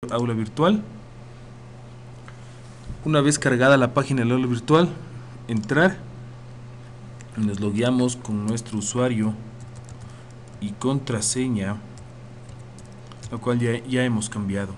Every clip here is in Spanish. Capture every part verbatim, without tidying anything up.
Aula virtual. Una vez cargada la página del aula virtual, entrar y nos logueamos con nuestro usuario y contraseña, lo cual ya, ya hemos cambiado.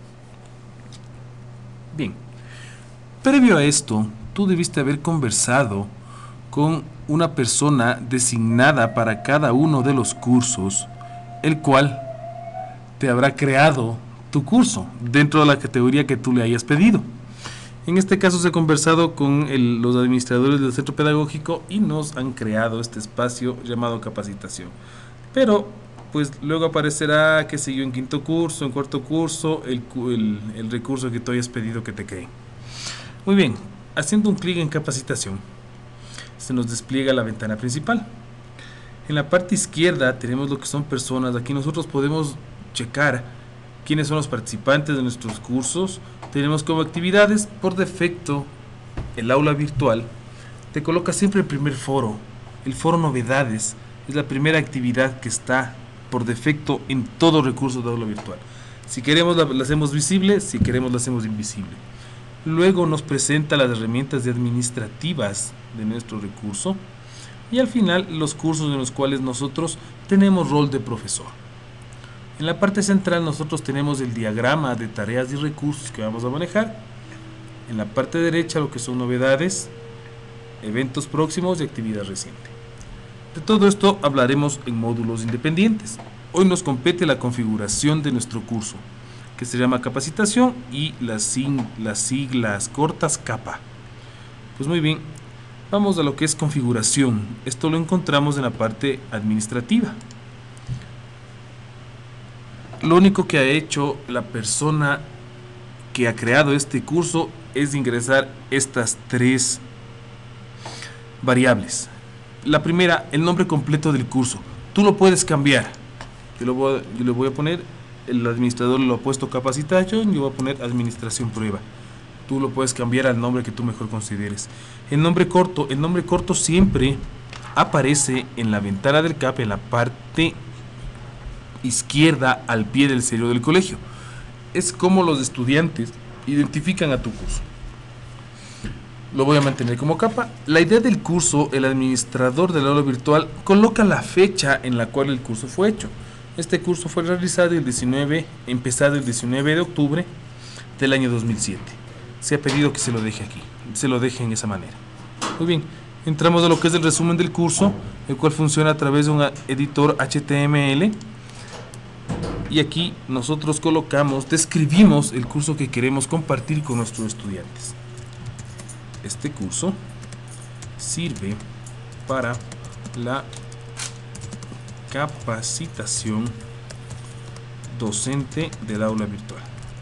Bien, previo a esto, tú debiste haber conversado con una persona designada para cada uno de los cursos, el cual te habrá creado tu curso dentro de la categoría que tú le hayas pedido. En este caso se ha conversado con el, los administradores del centro pedagógico y nos han creado este espacio llamado capacitación. Pero pues luego aparecerá, qué sé yo, en quinto curso, en cuarto curso, el, el, el recurso que tú hayas pedido que te creen. Muy bien, haciendo un clic en capacitación, se nos despliega la ventana principal. En la parte izquierda tenemos lo que son personas. Aquí nosotros podemos checar quiénes son los participantes de nuestros cursos. Tenemos como actividades, por defecto, el aula virtual te coloca siempre el primer foro. El foro novedades es la primera actividad que está por defecto en todo recurso de aula virtual. Si queremos la, la hacemos visible, si queremos la hacemos invisible. Luego nos presenta las herramientas administrativas de nuestro recurso y al final los cursos en los cuales nosotros tenemos rol de profesor. En la parte central nosotros tenemos el diagrama de tareas y recursos que vamos a manejar. En la parte derecha lo que son novedades, eventos próximos y actividad reciente. De todo esto hablaremos en módulos independientes. Hoy nos compete la configuración de nuestro curso, que se llama capacitación y las, las siglas cortas CAPA. Pues muy bien, vamos a lo que es configuración. Esto lo encontramos en la parte administrativa. Lo único que ha hecho la persona que ha creado este curso es ingresar estas tres variables. La primera, el nombre completo del curso. Tú lo puedes cambiar. Yo, lo voy, yo le voy a poner, el administrador lo ha puesto capacitación, yo voy a poner administración prueba. Tú lo puedes cambiar al nombre que tú mejor consideres. El nombre corto, el nombre corto siempre aparece en la ventana del C A P, en la parte izquierda al pie del sello del colegio. Es como los estudiantes identifican a tu curso. Lo voy a mantener como capa. La idea del curso, el administrador del aula virtual coloca la fecha en la cual el curso fue hecho. Este curso fue realizado el diecinueve, empezado el diecinueve de octubre del año dos mil siete. Se ha pedido que se lo deje aquí, se lo deje en esa manera. Muy bien, entramos a lo que es el resumen del curso, el cual funciona a través de un editor H T M L. Y aquí nosotros colocamos, describimos el curso que queremos compartir con nuestros estudiantes. Este curso sirve para la capacitación docente del aula virtual.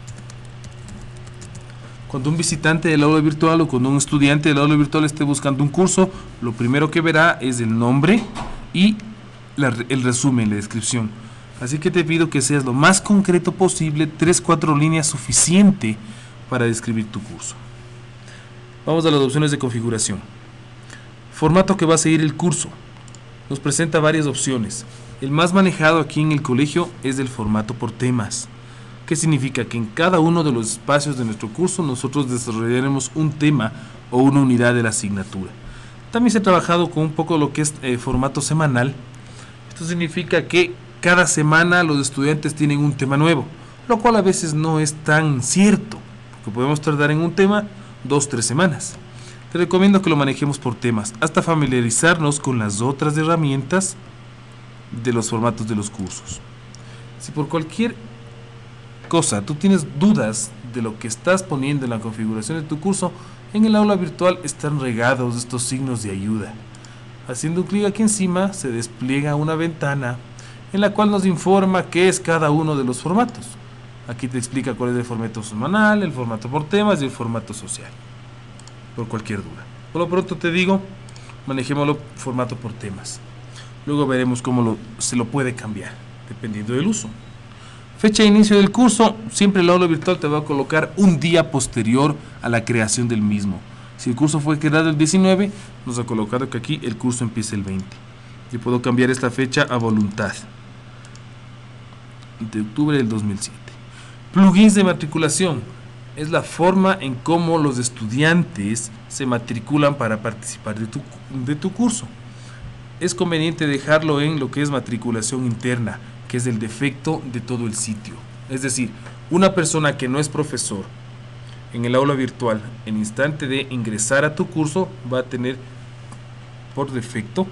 Cuando un visitante del aula virtual o cuando un estudiante del aula virtual esté buscando un curso, lo primero que verá es el nombre y la, el resumen, la descripción. Así que te pido que seas lo más concreto posible, tres cuatro líneas suficiente para describir tu curso. Vamos a las opciones de configuración. Formato que va a seguir el curso. Nos presenta varias opciones. El más manejado aquí en el colegio es el formato por temas. ¿Qué significa? Que en cada uno de los espacios de nuestro curso nosotros desarrollaremos un tema o una unidad de la asignatura. También se ha trabajado con un poco lo que es eh, formato semanal. Esto significa que cada semana los estudiantes tienen un tema nuevo, lo cual a veces no es tan cierto, porque podemos tardar en un tema dos, tres semanas. Te recomiendo que lo manejemos por temas, hasta familiarizarnos con las otras herramientas de los formatos de los cursos. Si por cualquier cosa tú tienes dudas de lo que estás poniendo en la configuración de tu curso, en el aula virtual están regados estos signos de ayuda. Haciendo un clic aquí encima se despliega una ventana en la cual nos informa qué es cada uno de los formatos. Aquí te explica cuál es el formato semanal, el formato por temas y el formato social, por cualquier duda. Por lo pronto te digo, manejémoslo formato por temas. Luego veremos cómo lo, se lo puede cambiar, dependiendo del uso. Fecha de inicio del curso, siempre el aula virtual te va a colocar un día posterior a la creación del mismo. Si el curso fue creado el diecinueve, nos ha colocado que aquí el curso empieza el veinte. Yo puedo cambiar esta fecha a voluntad. De octubre del dos mil siete. Plugins de matriculación. Es la forma en cómo los estudiantes se matriculan para participar de tu, de tu curso. Es conveniente dejarlo en lo que es matriculación interna, que es el defecto de todo el sitio. Es decir, una persona que no es profesor en el aula virtual, en instante de ingresar a tu curso, va a tener por defecto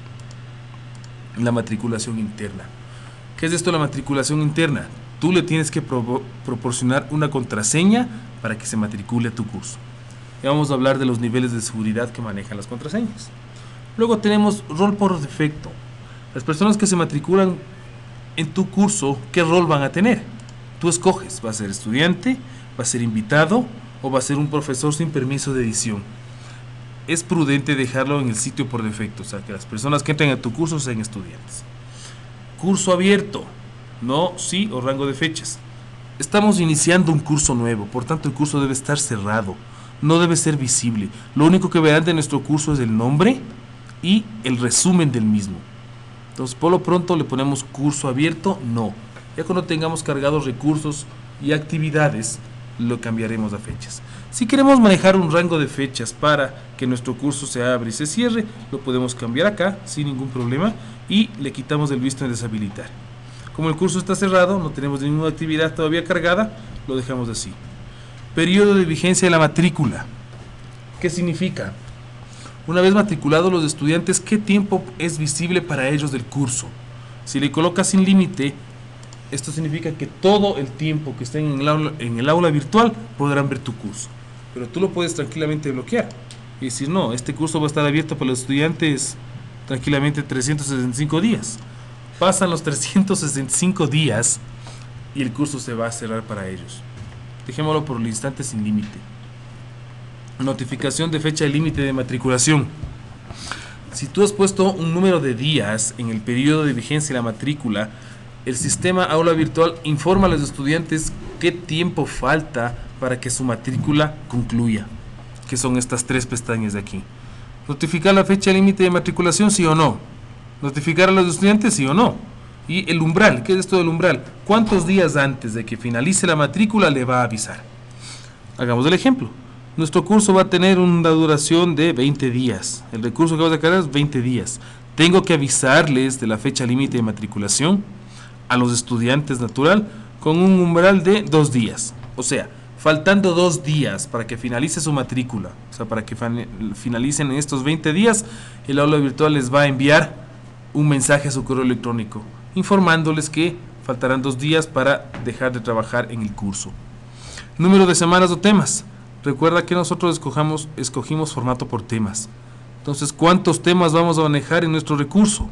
la matriculación interna. ¿Qué es esto la matriculación interna? Tú le tienes que pro proporcionar una contraseña para que se matricule a tu curso. Ya vamos a hablar de los niveles de seguridad que manejan las contraseñas. Luego tenemos rol por defecto. Las personas que se matriculan en tu curso, ¿qué rol van a tener? Tú escoges, va a ser estudiante, va a ser invitado o va a ser un profesor sin permiso de edición. Es prudente dejarlo en el sitio por defecto, o sea, que las personas que entren a tu curso sean estudiantes. Curso abierto, no, sí o rango de fechas. Estamos iniciando un curso nuevo, por tanto el curso debe estar cerrado, no debe ser visible. Lo único que verán de nuestro curso es el nombre y el resumen del mismo. Entonces, por lo pronto le ponemos curso abierto, no. Ya cuando tengamos cargados recursos y actividades, lo cambiaremos a fechas. Si queremos manejar un rango de fechas para que nuestro curso se abra y se cierre, lo podemos cambiar acá sin ningún problema y le quitamos el visto en deshabilitar. Como el curso está cerrado, no tenemos ninguna actividad todavía cargada, lo dejamos así. Periodo de vigencia de la matrícula. ¿Qué significa? Una vez matriculados los estudiantes, ¿qué tiempo es visible para ellos del curso? Si le colocas sin límite, esto significa que todo el tiempo que estén en el aula, en el aula virtual podrán ver tu curso. Pero tú lo puedes tranquilamente bloquear y decir, no, este curso va a estar abierto para los estudiantes tranquilamente trescientos sesenta y cinco días. Pasan los trescientos sesenta y cinco días y el curso se va a cerrar para ellos. Dejémoslo por el instante sin límite. Notificación de fecha límite de matriculación. Si tú has puesto un número de días en el periodo de vigencia de la matrícula, el sistema aula virtual informa a los estudiantes qué tiempo falta para que su matrícula concluya, que son estas tres pestañas de aquí. Notificar la fecha límite de matriculación, sí o no. Notificar a los estudiantes, sí o no. Y el umbral, ¿qué es esto del umbral? ¿Cuántos días antes de que finalice la matrícula le va a avisar? Hagamos el ejemplo. Nuestro curso va a tener una duración de veinte días. El recurso que vamos a cargar es veinte días. Tengo que avisarles de la fecha límite de matriculación a los estudiantes natural con un umbral de dos días. O sea, faltando dos días para que finalice su matrícula, o sea, para que finalicen en estos veinte días, el aula virtual les va a enviar un mensaje a su correo electrónico informándoles que faltarán dos días para dejar de trabajar en el curso. Número de semanas o temas. Recuerda que nosotros escojamos, escogimos formato por temas. Entonces, ¿cuántos temas vamos a manejar en nuestro recurso?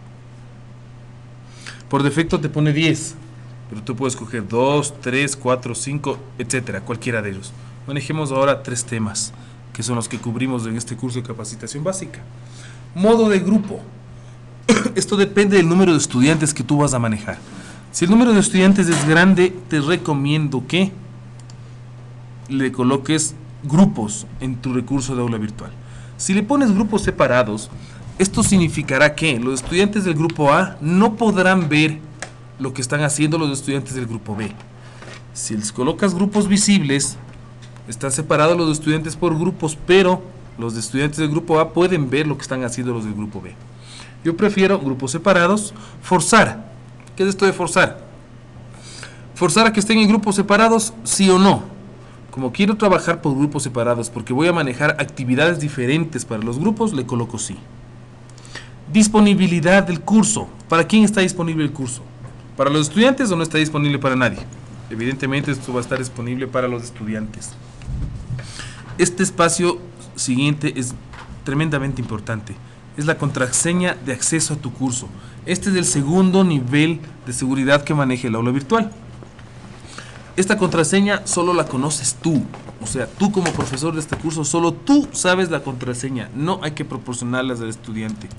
Por defecto te pone diez, pero tú puedes escoger dos, tres, cuatro, cinco, etcétera, cualquiera de ellos. Manejemos ahora tres temas, que son los que cubrimos en este curso de capacitación básica. Modo de grupo. Esto depende del número de estudiantes que tú vas a manejar. Si el número de estudiantes es grande, te recomiendo que le coloques grupos en tu recurso de aula virtual. Si le pones grupos separados, esto significará que los estudiantes del grupo A no podrán ver lo que están haciendo los estudiantes del grupo B. Si les colocas grupos visibles, están separados los estudiantes por grupos, pero los estudiantes del grupo A pueden ver lo que están haciendo los del grupo B. Yo prefiero grupos separados. Forzar. ¿Qué es esto de forzar? Forzar a que estén en grupos separados, sí o no. Como quiero trabajar por grupos separados porque voy a manejar actividades diferentes para los grupos, le coloco sí. Disponibilidad del curso. ¿Para quién está disponible el curso? ¿Para los estudiantes o no está disponible para nadie? Evidentemente esto va a estar disponible para los estudiantes. Este espacio siguiente es tremendamente importante. Es la contraseña de acceso a tu curso. Este es el segundo nivel de seguridad que maneja el aula virtual. Esta contraseña solo la conoces tú. O sea, tú como profesor de este curso, solo tú sabes la contraseña. No hay que proporcionarlas al estudiante.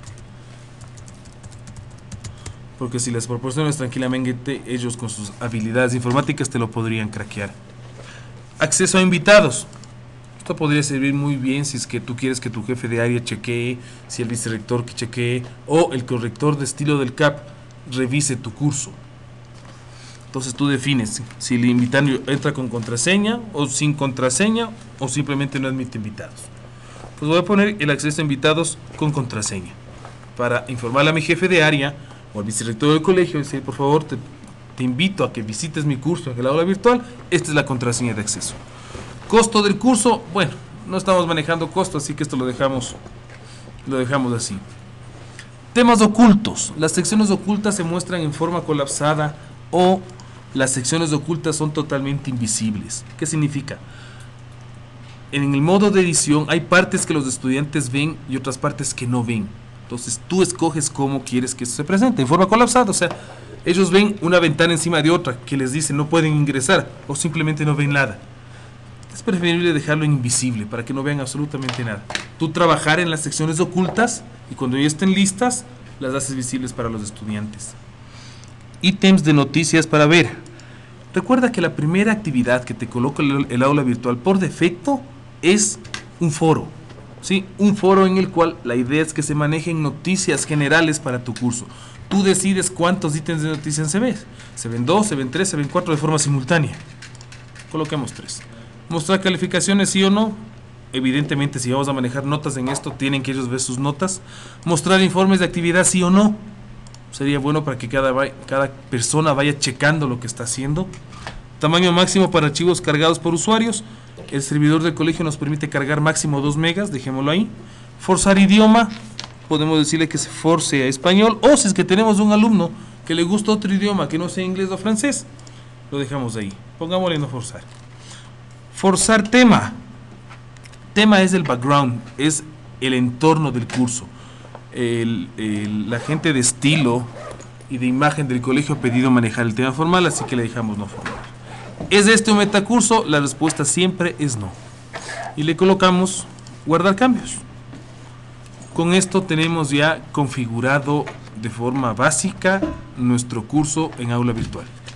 Porque si las proporcionas tranquilamente, ellos con sus habilidades informáticas te lo podrían craquear. Acceso a invitados. Esto podría servir muy bien si es que tú quieres que tu jefe de área chequee, si el vicerrector que chequee o el corrector de estilo del C A P revise tu curso. Entonces tú defines si el invitado entra con contraseña o sin contraseña o simplemente no admite invitados. Pues voy a poner el acceso a invitados con contraseña para informarle a mi jefe de área o al vicerrector del colegio y decir, por favor, te, te invito a que visites mi curso en el aula virtual. Esta es la contraseña de acceso. Costo del curso, bueno, no estamos manejando costo, así que esto lo dejamos, lo dejamos así. Temas ocultos. Las secciones ocultas se muestran en forma colapsada o las secciones ocultas son totalmente invisibles. ¿Qué significa? En el modo de edición hay partes que los estudiantes ven y otras partes que no ven. Entonces tú escoges cómo quieres que eso se presente, en forma colapsada. O sea, ellos ven una ventana encima de otra que les dice no pueden ingresar o simplemente no ven nada. Es preferible dejarlo invisible para que no vean absolutamente nada. Tú trabajar en las secciones ocultas y cuando ya estén listas las haces visibles para los estudiantes. Ítems de noticias para ver. Recuerda que la primera actividad que te coloca el, el aula virtual por defecto es un foro. ¿Sí? Un foro en el cual la idea es que se manejen noticias generales para tu curso. Tú decides cuántos ítems de noticias se ven. Se ven dos, se ven tres, se ven cuatro de forma simultánea. Coloquemos tres. Mostrar calificaciones, sí o no. Evidentemente, si vamos a manejar notas en esto, tienen que ellos ver sus notas. Mostrar informes de actividad, sí o no. Sería bueno para que cada, cada persona vaya checando lo que está haciendo. Tamaño máximo para archivos cargados por usuarios. El servidor del colegio nos permite cargar máximo dos megas, dejémoslo ahí. Forzar idioma, podemos decirle que se force a español. O si es que tenemos un alumno que le gusta otro idioma que no sea inglés o francés, lo dejamos ahí. Pongámosle no forzar. Forzar tema. Tema es el background, es el entorno del curso. El, el, la gente de estilo y de imagen del colegio ha pedido manejar el tema formal, así que le dejamos no formal. ¿Es este un metacurso? La respuesta siempre es no. Y le colocamos guardar cambios. Con esto tenemos ya configurado de forma básica nuestro curso en aula virtual.